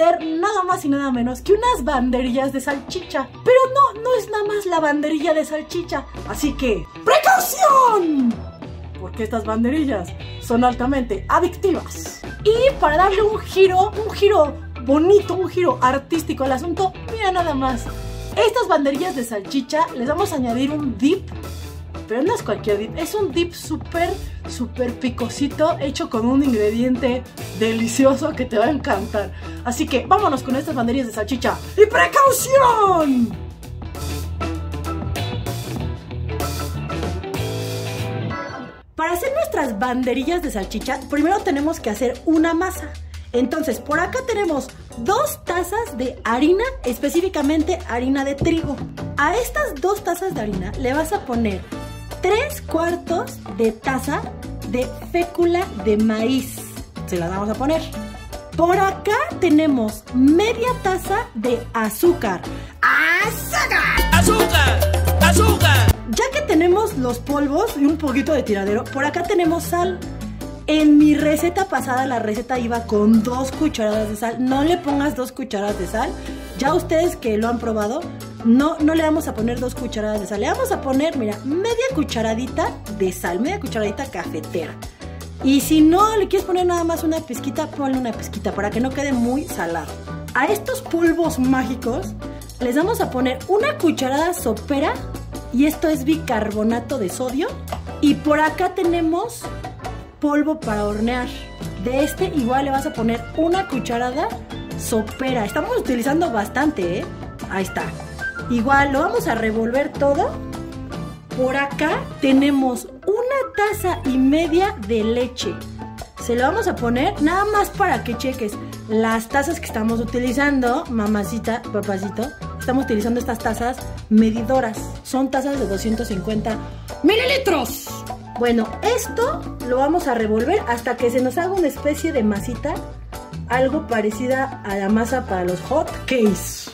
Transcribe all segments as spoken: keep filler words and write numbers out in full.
hacer nada más y nada menos que unas banderillas de salchicha. Pero no, no es nada más la banderilla de salchicha. Así que, ¡precaución! Porque estas banderillas son altamente adictivas. Y para darle un giro, un giro bonito, un giro artístico al asunto, mira nada más. Estas banderillas de salchicha les vamos a añadir un dip. Pero no es cualquier dip, es un dip súper, súper picosito, hecho con un ingrediente delicioso que te va a encantar. Así que vámonos con estas banderillas de salchicha. ¡Y precaución! Para hacer nuestras banderillas de salchicha, primero tenemos que hacer una masa. Entonces, por acá tenemos dos tazas de harina, específicamente harina de trigo. A estas dos tazas de harina le vas a poner tres cuartos de taza de fécula de maíz. Se las vamos a poner. Por acá tenemos media taza de azúcar. ¡Azúcar! ¡Azúcar! ¡Azúcar! Ya que tenemos los polvos y un poquito de tiradero, por acá tenemos sal. En mi receta pasada, la receta iba con dos cucharadas de sal. No le pongas dos cucharadas de sal. Ya ustedes que lo han probado, no, no le vamos a poner dos cucharadas de sal. Le vamos a poner, mira, media cucharadita de sal, media cucharadita cafetera. Y si no le quieres poner nada más una pizquita, ponle una pizquita para que no quede muy salado. A estos polvos mágicos les vamos a poner una cucharada sopera, y esto es bicarbonato de sodio. Y por acá tenemos polvo para hornear. De este igual le vas a poner una cucharada sopera. Estamos utilizando bastante, ¿eh? Ahí está. Igual lo vamos a revolver todo. Por acá tenemos una taza y media de leche. Se lo vamos a poner nada más para que cheques las tazas que estamos utilizando, mamacita, papacito. Estamos utilizando estas tazas medidoras. Son tazas de doscientos cincuenta mililitros. Bueno, esto lo vamos a revolver hasta que se nos haga una especie de masita, algo parecida a la masa para los hot cakes.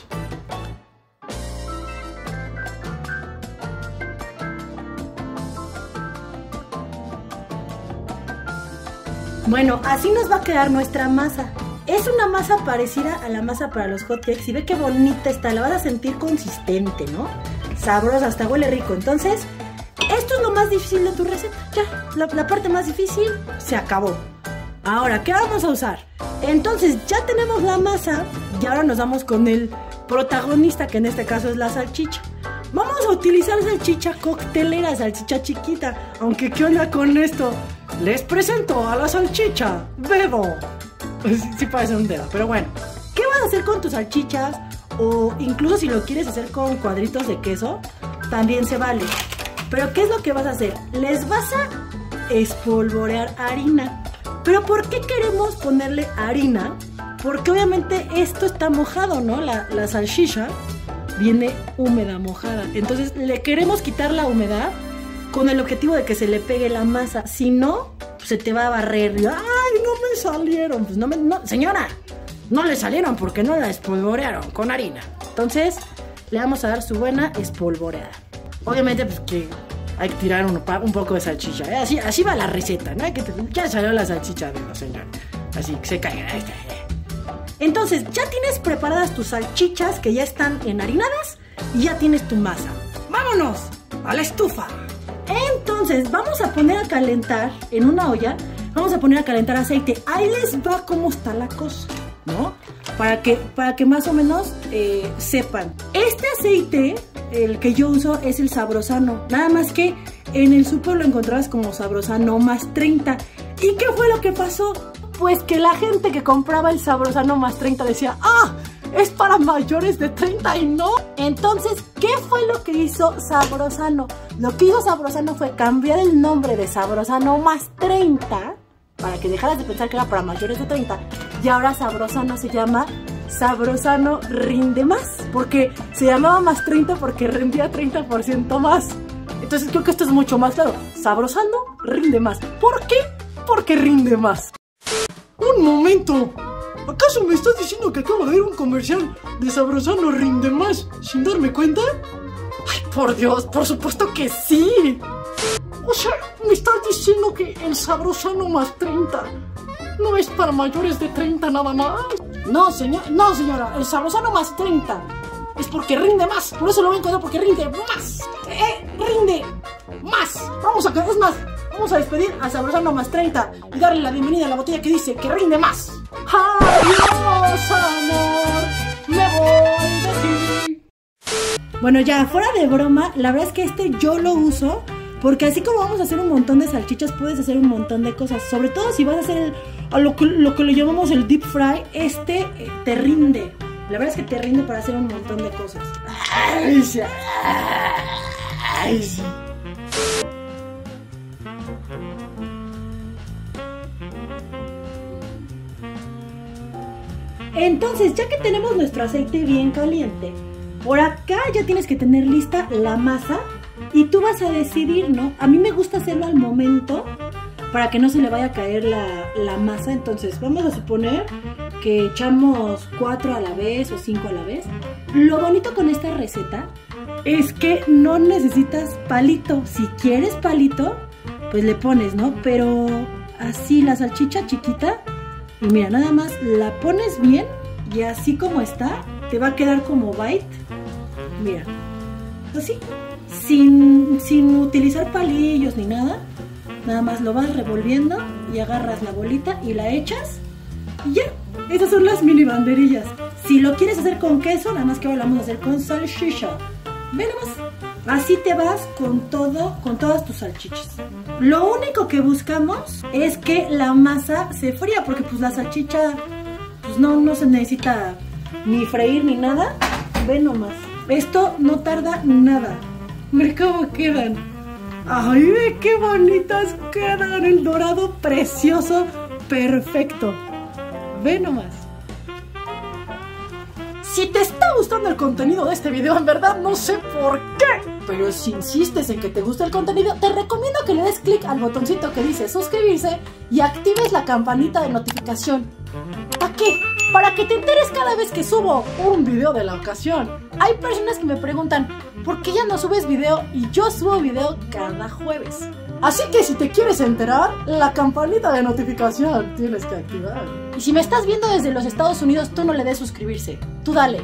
Bueno, así nos va a quedar nuestra masa. Es una masa parecida a la masa para los hot cakes. Y ve qué bonita está, la vas a sentir consistente, ¿no? Sabrosa, hasta huele rico. Entonces, esto es lo más difícil de tu receta. Ya, la, la parte más difícil se acabó. Ahora, ¿qué vamos a usar? Entonces, ya tenemos la masa y ahora nos vamos con el protagonista, que en este caso es la salchicha. Vamos a utilizar salchicha coctelera, salchicha chiquita. Aunque, ¿qué onda con esto? Les presento a la salchicha Bebo. Sí, sí parece un dedo, pero bueno. ¿Qué vas a hacer con tus salchichas? O incluso si lo quieres hacer con cuadritos de queso, también se vale. Pero ¿qué es lo que vas a hacer? Les vas a espolvorear harina. ¿Pero por qué queremos ponerle harina? Porque obviamente esto está mojado, ¿no? La, la salchicha viene húmeda, mojada. Entonces le queremos quitar la humedad con el objetivo de que se le pegue la masa. Si no, pues se te va a barrer. ¡Ay, no me salieron! Pues no me... No, señora, no le salieron porque no la espolvorearon con harina. Entonces le vamos a dar su buena espolvoreada. Obviamente, pues que hay que tirar un, un poco de salchicha, ¿eh? Así, así va la receta, ¿no? Hay que, ya salió la salchicha de los señores. Así que se caiga. Entonces, ya tienes preparadas tus salchichas que ya están enharinadas y ya tienes tu masa. ¡Vámonos a la estufa! Entonces, vamos a poner a calentar en una olla, vamos a poner a calentar aceite. Ahí les va cómo está la cosa, ¿no? Para que, para que más o menos eh, sepan. Este aceite, el que yo uso, es el Sabrosano. Nada más que en el súper lo encontrabas como Sabrosano más treinta. ¿Y qué fue lo que pasó? Pues que la gente que compraba el Sabrosano más treinta decía, ¡ah! Es para mayores de treinta y no. Entonces, ¿qué fue lo que hizo Sabrosano? Lo que hizo Sabrosano fue cambiar el nombre de Sabrosano más treinta para que dejaras de pensar que era para mayores de treinta. Y ahora Sabrosano se llama Sabrosano Rinde Más, porque se llamaba más treinta porque rendía treinta por ciento más. Entonces creo que esto es mucho más claro. Sabrosano Rinde Más. ¿Por qué? Porque rinde más. ¡Un momento! ¿Acaso me estás diciendo que acabo de ver un comercial de Sabrosano Rinde Más sin darme cuenta? ¡Ay, por Dios! ¡Por supuesto que sí! O sea, me estás diciendo que el Sabrosano más treinta no es para mayores de treinta nada más. No, señor, no, señora, el Sabrosano más treinta es porque rinde más. Por eso lo voy a encontrar, porque rinde más. Eh, rinde más. Vamos a, es más, vamos a despedir a Sabrosano más treinta y darle la bienvenida a la botella que dice que rinde más. Adiós, amor, me voy de ti. Bueno, ya, fuera de broma, la verdad es que este yo lo uso porque así como vamos a hacer un montón de salchichas, puedes hacer un montón de cosas. Sobre todo si vas a hacer el, a lo, que, lo que le llamamos el deep fry, este eh, te rinde. La verdad es que te rinde para hacer un montón de cosas. Ay, sí. Ay, sí. Entonces, ya que tenemos nuestro aceite bien caliente, por acá ya tienes que tener lista la masa y tú vas a decidir, ¿no? A mí me gusta hacerlo al momento para que no se le vaya a caer la, la masa. Entonces, vamos a suponer que echamos cuatro a la vez o cinco a la vez. Lo bonito con esta receta es que no necesitas palito. Si quieres palito, pues le pones, ¿no? Pero así la salchicha chiquita, y mira, nada más la pones bien y así como está, te va a quedar como bite. Mira, así, sin, sin utilizar palillos ni nada. Nada más lo vas revolviendo y agarras la bolita y la echas y ya. Esas son las mini banderillas. Si lo quieres hacer con queso, nada más que ahora lo vamos a hacer con salchicha. Ve nomás. Así te vas con todo, con todas tus salchichas. Lo único que buscamos es que la masa se fría, porque pues la salchicha pues no, no se necesita ni freír ni nada. Ve nomás. Esto no tarda nada. Mira cómo quedan. Ay, ve qué bonitas quedan. El dorado precioso, perfecto. Ve nomás. Si te está gustando el contenido de este video, en verdad no sé por qué, pero si insistes en que te gusta el contenido, te recomiendo que le des clic al botoncito que dice suscribirse y actives la campanita de notificación. ¿Para qué? Para que te enteres cada vez que subo un video de la ocasión. Hay personas que me preguntan, ¿por qué ya no subes video? Y yo subo video cada jueves. Así que si te quieres enterar, la campanita de notificación tienes que activar. Y si me estás viendo desde los Estados Unidos, tú no le des suscribirse. Tú dale.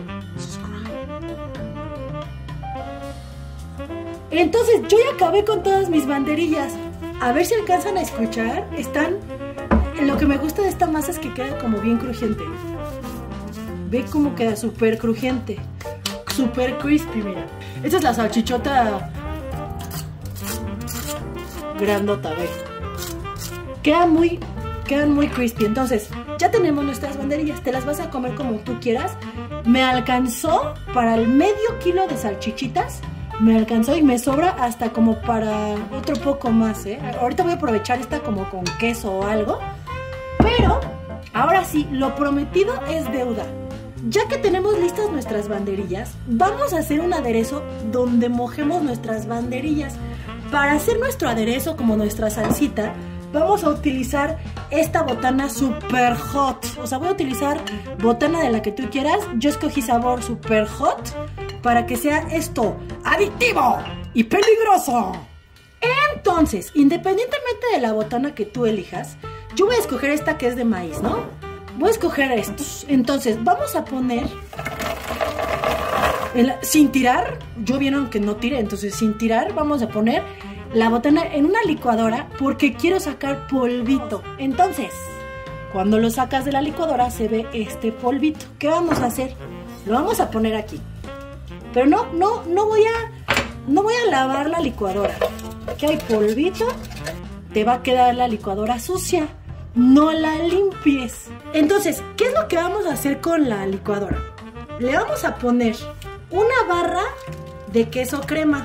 Entonces yo ya acabé con todas mis banderillas. A ver si alcanzan a escuchar. Están... Lo que me gusta de esta masa es que queda como bien crujiente. Ve cómo queda súper crujiente. Súper crispy, mira. Esta es la salchichota grandota, ve. Queda muy, quedan muy crispy. Entonces, ya tenemos nuestras banderillas. Te las vas a comer como tú quieras. Me alcanzó para el medio kilo de salchichitas. Me alcanzó y me sobra hasta como para otro poco más, ¿eh? Ahorita voy a aprovechar esta como con queso o algo. Pero, ahora sí, lo prometido es deuda. Ya que tenemos listas nuestras banderillas, vamos a hacer un aderezo donde mojemos nuestras banderillas. Para hacer nuestro aderezo, como nuestra salsita, vamos a utilizar esta botana super hot. O sea, voy a utilizar botana de la que tú quieras. Yo escogí sabor super hot para que sea esto adictivo y peligroso. Entonces, independientemente de la botana que tú elijas, yo voy a escoger esta que es de maíz, ¿no? Voy a escoger estos. Entonces, vamos a poner... El, sin tirar, yo vieron que no tiré, entonces sin tirar vamos a poner la botana en una licuadora porque quiero sacar polvito. Entonces, cuando lo sacas de la licuadora se ve este polvito. ¿Qué vamos a hacer? Lo vamos a poner aquí. Pero no, no, no voy a, no voy a lavar la licuadora. Aquí hay polvito, te va a quedar la licuadora sucia. No la limpies. Entonces, ¿qué es lo que vamos a hacer con la licuadora? Le vamos a poner una barra de queso crema.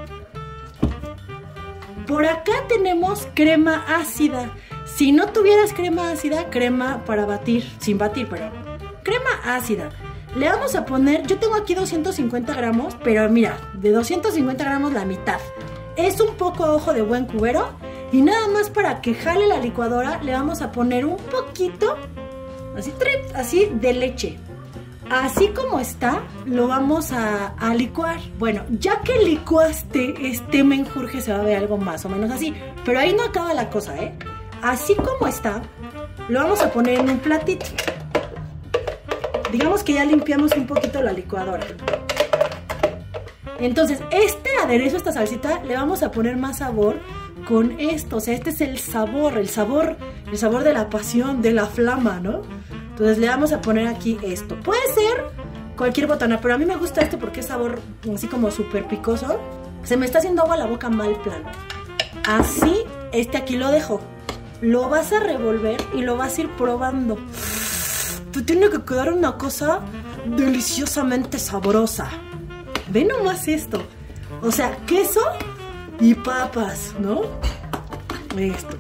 Por acá tenemos crema ácida. Si no tuvieras crema ácida, crema para batir, sin batir, pero crema ácida. Le vamos a poner, yo tengo aquí doscientos cincuenta gramos, pero mira, de doscientos cincuenta gramos la mitad. Es un poco a ojo de buen cubero. Y nada más para que jale la licuadora, le vamos a poner un poquito, así, trip, así de leche. Así como está, lo vamos a, a licuar. Bueno, ya que licuaste este menjurje, se va a ver algo más o menos así. Pero ahí no acaba la cosa, ¿eh? Así como está, lo vamos a poner en un platito. digamos que ya limpiamos un poquito la licuadora. Entonces, este aderezo, esta salsita, le vamos a poner más sabor con esto. O sea, este es el sabor, el sabor, el sabor de la pasión, de la flama, ¿no? Entonces le vamos a poner aquí esto. Puede ser cualquier botana, pero a mí me gusta este porque es sabor así como súper picoso. Se me está haciendo agua la boca mal plan. Así, este aquí lo dejo. Lo vas a revolver y lo vas a ir probando. Te tiene que quedar una cosa deliciosamente sabrosa. Ve nomás esto. O sea, queso y papas, ¿no? Esto.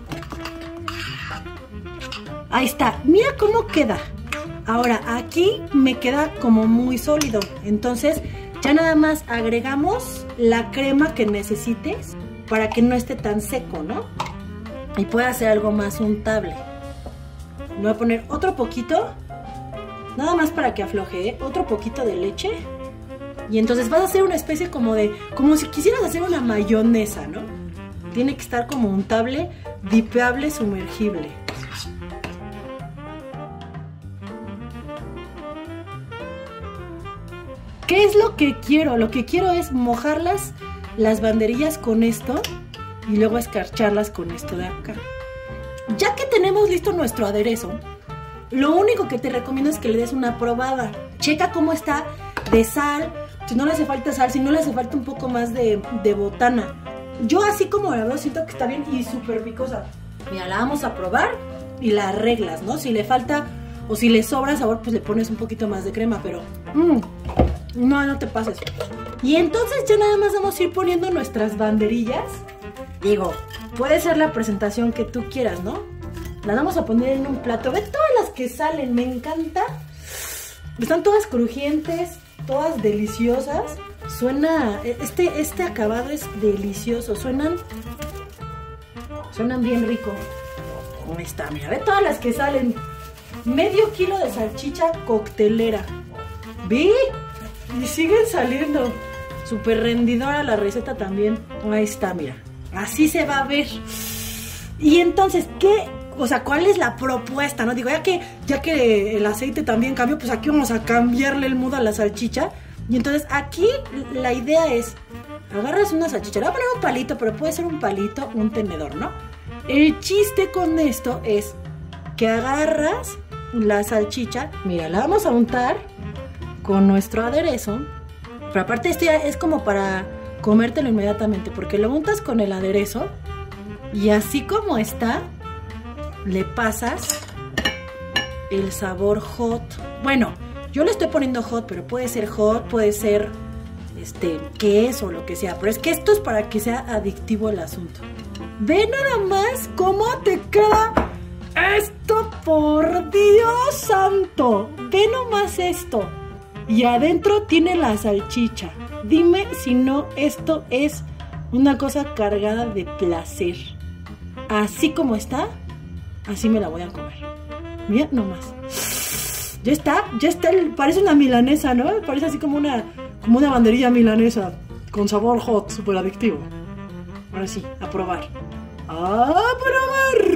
Ahí está. Mira cómo queda. Ahora, aquí me queda como muy sólido. Entonces, ya nada más agregamos la crema que necesites para que no esté tan seco, ¿no? Y pueda hacer algo más untable. Le voy a poner otro poquito. Nada más para que afloje, ¿eh? Otro poquito de leche. Y entonces vas a hacer una especie como de... Como si quisieras hacer una mayonesa, ¿no? Tiene que estar como untable, dipeable, sumergible. ¿Qué es lo que quiero? Lo que quiero es mojar las, las banderillas con esto y luego escarcharlas con esto de acá. Ya que tenemos listo nuestro aderezo, lo único que te recomiendo es que le des una probada. Checa cómo está de sal, si no le hace falta sal, si no le hace falta un poco más de, de botana. Yo así como la veo siento que está bien y súper picosa. Mira, la vamos a probar y la arreglas, ¿no? Si le falta o si le sobra sabor, pues le pones un poquito más de crema, pero... Mmm, no, no te pases. Y entonces ya nada más vamos a ir poniendo nuestras banderillas. Digo, puede ser la presentación que tú quieras, ¿no? Las vamos a poner en un plato. Ve todas las que salen, me encanta. Están todas crujientes, todas deliciosas. Suena, este, este acabado es delicioso. Suenan, suenan bien rico. Ahí está, mira, ve todas las que salen. Medio kilo de salchicha coctelera. ¿Vi? Y siguen saliendo. Súper rendidora la receta también. Ahí está, mira. Así se va a ver. Y entonces, ¿qué? O sea, ¿cuál es la propuesta? ¿No? Digo, ya que, ya que el aceite también cambió, pues aquí vamos a cambiarle el mood a la salchicha. Y entonces aquí la idea es, agarras una salchicha, le voy a poner un palito, pero puede ser un palito, un tenedor, ¿no? El chiste con esto es que agarras la salchicha, mira, la vamos a untar con nuestro aderezo, pero aparte esto ya es como para comértelo inmediatamente, porque lo untas con el aderezo y así como está, le pasas el sabor hot. Bueno, yo le estoy poniendo hot, pero puede ser hot, puede ser este queso o lo que sea, pero es que esto es para que sea adictivo el asunto. Ve nada más cómo te queda esto, por Dios santo. Ve nomás esto. Y adentro tiene la salchicha. Dime si no, esto es una cosa cargada de placer. Así como está, así me la voy a comer. Mira nomás. Ya está, ya está, parece una milanesa, ¿no? Parece así como una, como una banderilla milanesa con sabor hot, súper adictivo. Ahora sí, a probar. ¡A probar!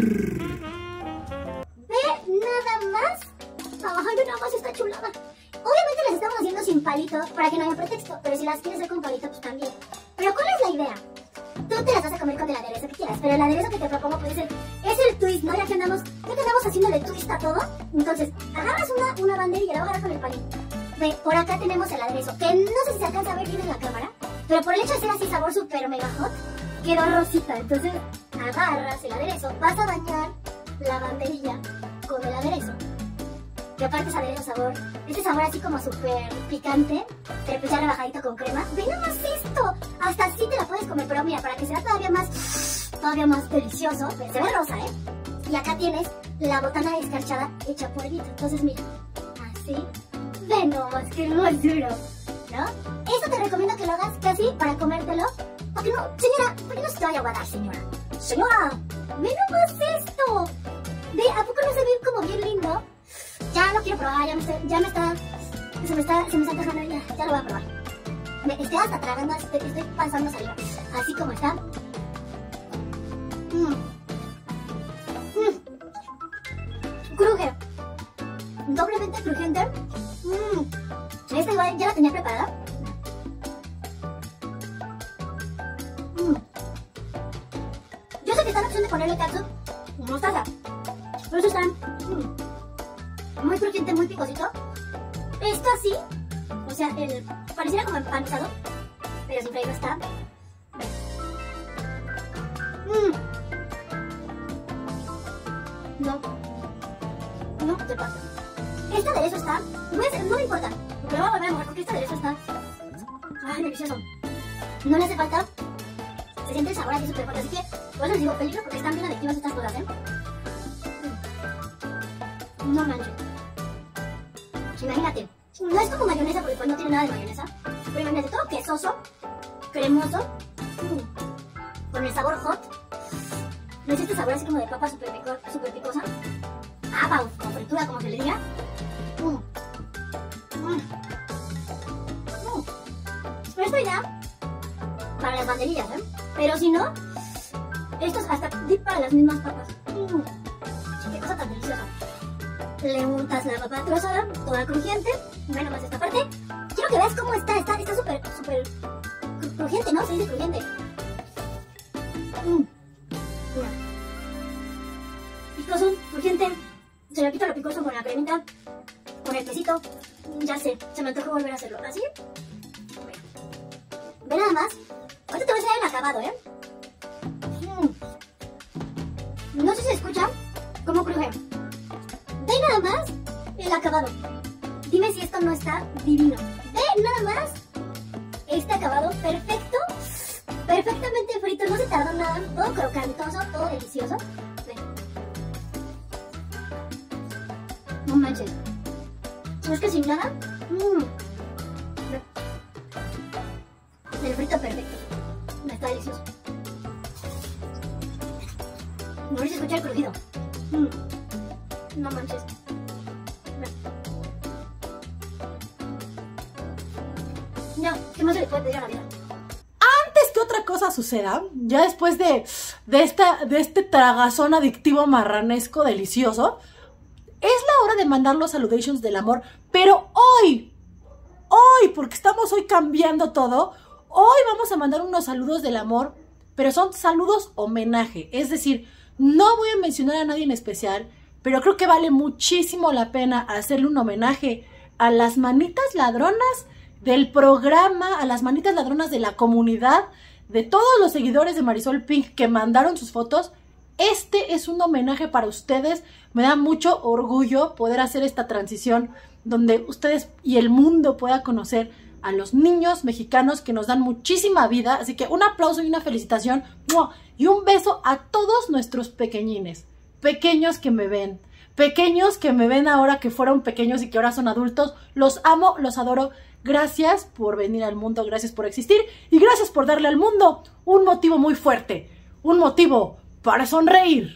Ve nada más. Ay, ve nada más esta chulada. Obviamente las estamos haciendo sin palito para que no haya pretexto, pero si las quieres hacer con palito, pues también. Pero ¿cuál es la idea? Tú te las vas a comer con el aderezo que quieras, pero el aderezo que te propongo puede ser, es el twist, ¿no? Ya que andamos, ya que andamos haciéndole twist a todo, entonces agarras una, una banderilla y la vas a agarrar con el palito. Ve, por acá tenemos el aderezo, que no sé si se alcanza a ver bien en la cámara, pero por el hecho de ser así sabor super mega hot, quedó rosita. Entonces agarras el aderezo, vas a bañar la banderilla con el aderezo. Que aparte es aderezo sabor, ese sabor así como súper picante, pero pues ya rebajadito con crema. ¡Ve nomás esto! Hasta así te la puedes comer, pero mira, para que sea todavía más, todavía más delicioso, se ve rosa, ¿eh? Y acá tienes la botana escarchada hecha polvito. Entonces mira, así, ve nomás, qué hermosura, ¿no? Eso te recomiendo que lo hagas casi para comértelo. ¿Por qué no? Señora, ¿por qué no se te vaya a guardar, señora? Señora, ve nomás esto. Ve, ¿a poco no se ve como bien lindo? Ya lo quiero probar, ya me, estoy, ya me está, se me está, se me está antojando, ya, ya lo voy a probar. Me estoy hasta tragando, estoy, estoy pasando saliva, así como está. Mmm. Mmm. Cruje. doblemente crujiente. Mmm. Esta igual ya la tenía preparada. Mmm. Yo sé que está la opción de ponerle catsup o mostaza. Pero eso está mmm, muy crujiente, muy picosito. Esto así, o sea, el, pareciera como empanizado, pero sin freír está. Mmm. No. No te pasa. Este aderezo está. No, es, no me importa. Porque lo voy a volver a mover porque este aderezo está. Ay, delicioso. No le hace falta. Se siente el sabor aquí súper fuerte. Así que, por eso les digo peligro porque están bien adictivas estas cosas, ¿eh? No manches. Imagínate. No es como mayonesa porque pues no tiene nada de mayonesa. Pero imagínate todo quesoso, cremoso, mmm, con el sabor hot. ¿No es este sabor así como de papa súper pico, super picosa? Ah, con fritura, como se le diga. Mm. Mm. Mm. Pero esto irá para las banderillas, ¿eh? Pero si no, esto es hasta dip para las mismas papas. Mm. Qué cosa tan deliciosa. Le untas la papa trozada, toda crujiente. Bueno, más esta parte. Quiero que veas cómo está. Está súper, está súper crujiente, ¿no? Se dice crujiente. Mm. Mira. Picoso, crujiente. Se le quita lo picoso con la cremita, con el quesito. Ya sé, se me antojó volver a hacerlo. ¿Así? Ve nada más. Ahorita te voy a enseñar el acabado, ¿eh? Mm. No sé si se escucha cómo cruje. Ve nada más el acabado. Dime si esto no está divino. Ve nada más este acabado perfecto. Perfectamente frito. No se tardó nada. Todo crocantoso, todo delicioso. Ve. No manches. ¿No es que sin nada? Mmm. El frito perfecto. Está delicioso. No se escucha el crujido. Mm. No manches. No, ¿qué más se le puede pedir a la vida? Antes que otra cosa suceda, ya después de, de, esta, de este tragazón adictivo marranesco delicioso, es la hora de mandar los saludations del amor. Pero hoy, hoy, porque estamos hoy cambiando todo, hoy vamos a mandar unos saludos del amor, pero son saludos homenaje. Es decir, no voy a mencionar a nadie en especial, pero creo que vale muchísimo la pena hacerle un homenaje a las manitas ladronas del programa, a las manitas ladronas de la comunidad, de todos los seguidores de Marisol Pink que mandaron sus fotos. Este es un homenaje para ustedes. Me da mucho orgullo poder hacer esta transición donde ustedes y el mundo pueda conocer a los niños mexicanos que nos dan muchísima vida. Así que un aplauso y una felicitación y un beso a todos nuestros pequeñines, pequeños que me ven, pequeños que me ven ahora que fueron pequeños y que ahora son adultos. Los amo, los adoro. Gracias por venir al mundo, gracias por existir y gracias por darle al mundo un motivo muy fuerte, un motivo para sonreír.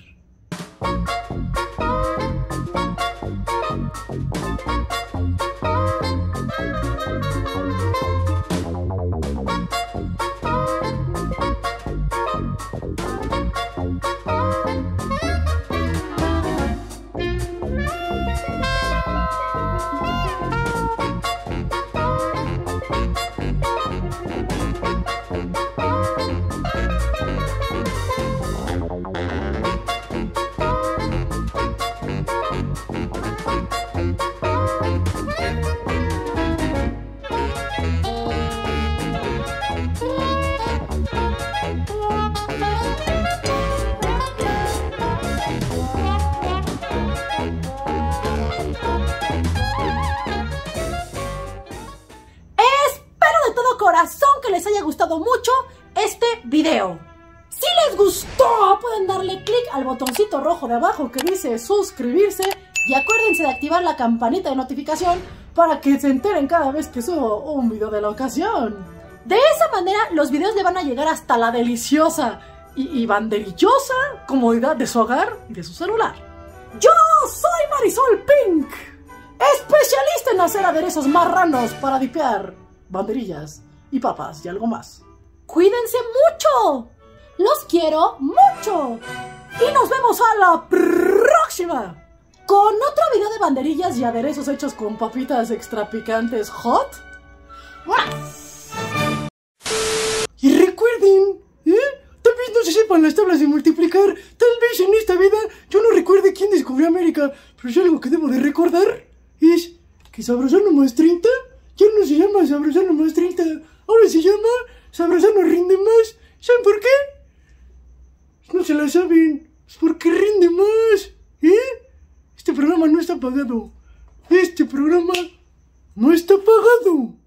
Corazón que les haya gustado mucho este video. Si les gustó, pueden darle clic al botoncito rojo de abajo que dice suscribirse y acuérdense de activar la campanita de notificación para que se enteren cada vez que subo un video de la ocasión. De esa manera los videos le van a llegar hasta la deliciosa y, y banderillosa comodidad de su hogar y de su celular. Yo soy Marisol Pink, especialista en hacer aderezos marranos para dipear banderillas y papas y algo más. Cuídense mucho. Los quiero mucho. Y nos vemos a la próxima. con otro video de banderillas y aderezos hechos con papitas extra picantes hot. Y recuerden, ¿eh? Tal vez no se sepan las tablas de multiplicar. Tal vez en esta vida yo no recuerde quién descubrió América. Pero si algo que debo de recordar es que Sabrosano más treinta ya no se llama Sabrosano más treinta. Ahora se llama Sabrosano rinde más. ¿Saben por qué? No se la saben. Es porque rinde más. ¿Eh? Este programa no está pagado. Este programa no está pagado.